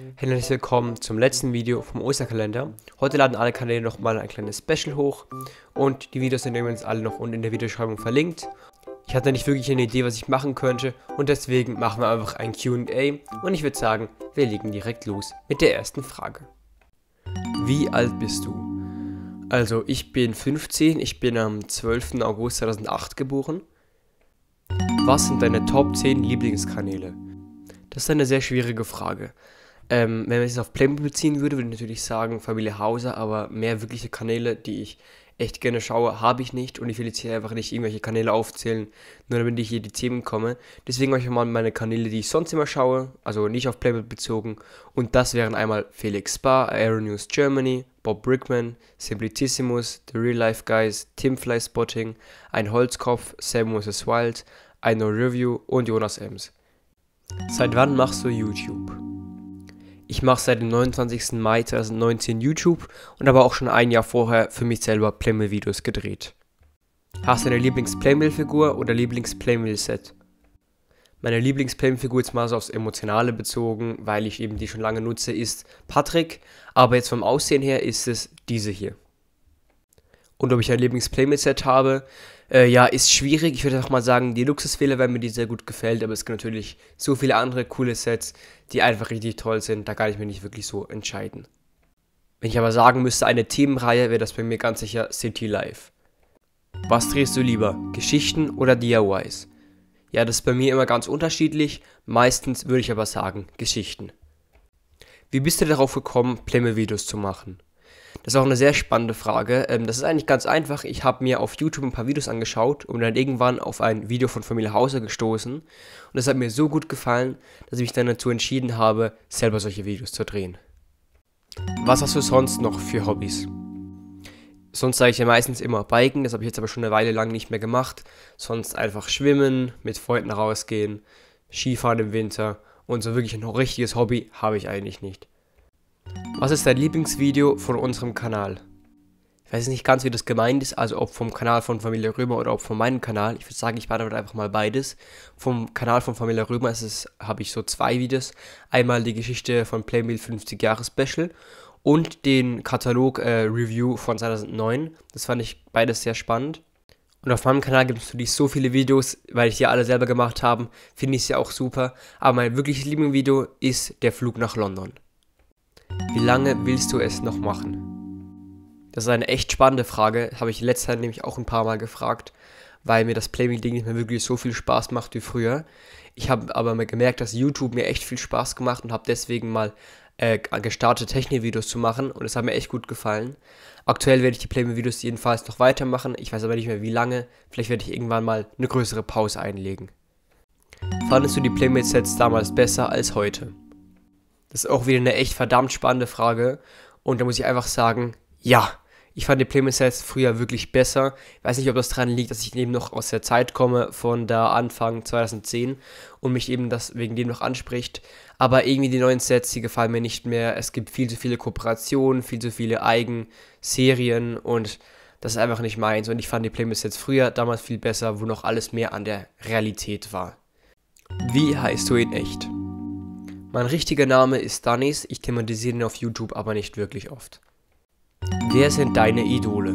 Herzlich willkommen zum letzten Video vom Osterkalender. Heute laden alle Kanäle nochmal ein kleines Special hoch und die Videos sind übrigens alle noch unten in der Videobeschreibung verlinkt. Ich hatte nicht wirklich eine Idee, was ich machen könnte und deswegen machen wir einfach ein Q&A und ich würde sagen, wir legen direkt los mit der ersten Frage. Wie alt bist du? Also ich bin 15, ich bin am 12. August 2008 geboren. Was sind deine Top 10 Lieblingskanäle? Das ist eine sehr schwierige Frage. Wenn man es auf Playmobil beziehen würde, würde ich natürlich sagen Familie Hauser, aber mehr wirkliche Kanäle, die ich echt gerne schaue, habe ich nicht und ich will jetzt hier einfach nicht irgendwelche Kanäle aufzählen, nur damit ich hier die Themen komme. Deswegen mache ich mal meine Kanäle, die ich sonst immer schaue, also nicht auf Playmobil bezogen, und das wären einmal Felix Spa, Aero News Germany, Bob Brickman, Simplicissimus, The Real Life Guys, Tim Fly Spotting, Ein Holzkopf, Sam vs. Wild, I Know Review und Jonas Ems. Seit wann machst du YouTube? Ich mache seit dem 29. Mai 2019 YouTube und habe auch schon ein Jahr vorher für mich selber Playmobil-Videos gedreht. Hast du eine Lieblings-Playmobil-Figur oder Lieblings-Playmobil-Set? Meine Lieblings-Playmobil-Figur, jetzt mal so aufs Emotionale bezogen, weil ich eben die schon lange nutze, ist Patrick, aber jetzt vom Aussehen her ist es diese hier. Und ob ich ein Lieblings-Playmobil-Set habe, ja, ist schwierig. Ich würde einfach mal sagen, die Luxusfehler, weil mir die sehr gut gefällt, aber es gibt natürlich so viele andere coole Sets, die einfach richtig toll sind, da kann ich mich nicht wirklich so entscheiden. Wenn ich aber sagen müsste, eine Themenreihe, wäre das bei mir ganz sicher City Life. Was drehst du lieber, Geschichten oder DIYs? Ja, das ist bei mir immer ganz unterschiedlich, meistens würde ich aber sagen, Geschichten. Wie bist du darauf gekommen, Playmobil-Videos zu machen? Das ist auch eine sehr spannende Frage. Das ist eigentlich ganz einfach. Ich habe mir auf YouTube ein paar Videos angeschaut und dann irgendwann auf ein Video von Familie Hauser gestoßen. Und das hat mir so gut gefallen, dass ich mich dann dazu entschieden habe, selber solche Videos zu drehen. Was hast du sonst noch für Hobbys? Sonst sage ich ja meistens immer Biken, das habe ich jetzt aber schon eine Weile lang nicht mehr gemacht. Sonst einfach schwimmen, mit Freunden rausgehen, Skifahren im Winter und so wirklich ein richtiges Hobby habe ich eigentlich nicht. Was ist dein Lieblingsvideo von unserem Kanal? Ich weiß nicht ganz, wie das gemeint ist, also ob vom Kanal von Familie Römer oder ob von meinem Kanal. Ich würde sagen, ich beantworte einfach mal beides. Vom Kanal von Familie Römer habe ich so zwei Videos. Einmal die Geschichte von Playmobil 50 Jahre Special und den Katalog Review von 2009. Das fand ich beides sehr spannend. Und auf meinem Kanal gibt es natürlich so viele Videos, weil ich die alle selber gemacht habe, finde ich sie auch super. Aber mein wirkliches Lieblingsvideo ist der Flug nach London. Wie lange willst du es noch machen? Das ist eine echt spannende Frage, habe ich in letzter Zeit nämlich auch ein paar Mal gefragt, weil mir das Playmobil-Ding nicht mehr wirklich so viel Spaß macht wie früher. Ich habe aber mal gemerkt, dass YouTube mir echt viel Spaß gemacht und habe deswegen mal gestartet, Technik-Videos zu machen und es hat mir echt gut gefallen. Aktuell werde ich die Playmobil-Videos jedenfalls noch weitermachen, ich weiß aber nicht mehr wie lange, vielleicht werde ich irgendwann mal eine größere Pause einlegen. Fandest du die Playmobil-Sets damals besser als heute? Das ist auch wieder eine echt verdammt spannende Frage und da muss ich einfach sagen, ja, ich fand die Playmobil-Sets früher wirklich besser. Ich weiß nicht, ob das daran liegt, dass ich eben noch aus der Zeit komme, von da Anfang 2010 und mich eben das wegen dem noch anspricht, aber irgendwie die neuen Sets, die gefallen mir nicht mehr. Es gibt viel zu viele Kooperationen, viel zu viele Eigenserien und das ist einfach nicht meins und ich fand die Playmobil-Sets früher damals viel besser, wo noch alles mehr an der Realität war. Wie heißt du in echt? Mein richtiger Name ist Danis, ich thematisiere ihn auf YouTube aber nicht wirklich oft. Wer sind deine Idole?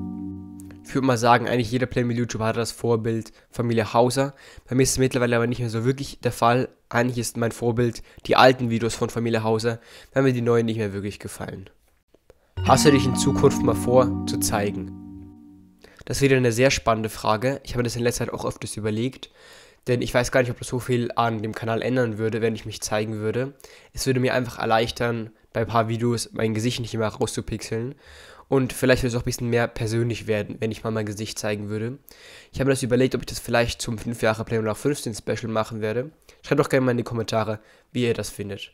Ich würde mal sagen, eigentlich jeder Playmobil-YouTuber hat das Vorbild Familie Hauser. Bei mir ist es mittlerweile aber nicht mehr so wirklich der Fall. Eigentlich ist mein Vorbild die alten Videos von Familie Hauser, weil mir die neuen nicht mehr wirklich gefallen. Hast du dich in Zukunft mal vor, zu zeigen? Das ist wieder eine sehr spannende Frage. Ich habe mir das in letzter Zeit auch öfters überlegt. Denn ich weiß gar nicht, ob das so viel an dem Kanal ändern würde, wenn ich mich zeigen würde. Es würde mir einfach erleichtern, bei ein paar Videos mein Gesicht nicht immer rauszupixeln. Und vielleicht würde es auch ein bisschen mehr persönlich werden, wenn ich mal mein Gesicht zeigen würde. Ich habe mir das überlegt, ob ich das vielleicht zum 5 Jahre Playmobil nach 15 Special machen werde. Schreibt doch gerne mal in die Kommentare, wie ihr das findet.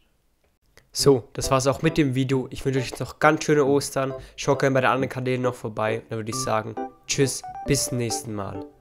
So, das war's auch mit dem Video. Ich wünsche euch jetzt noch ganz schöne Ostern. Schaut gerne bei den anderen Kanälen noch vorbei. Dann würde ich sagen, tschüss, bis zum nächsten Mal.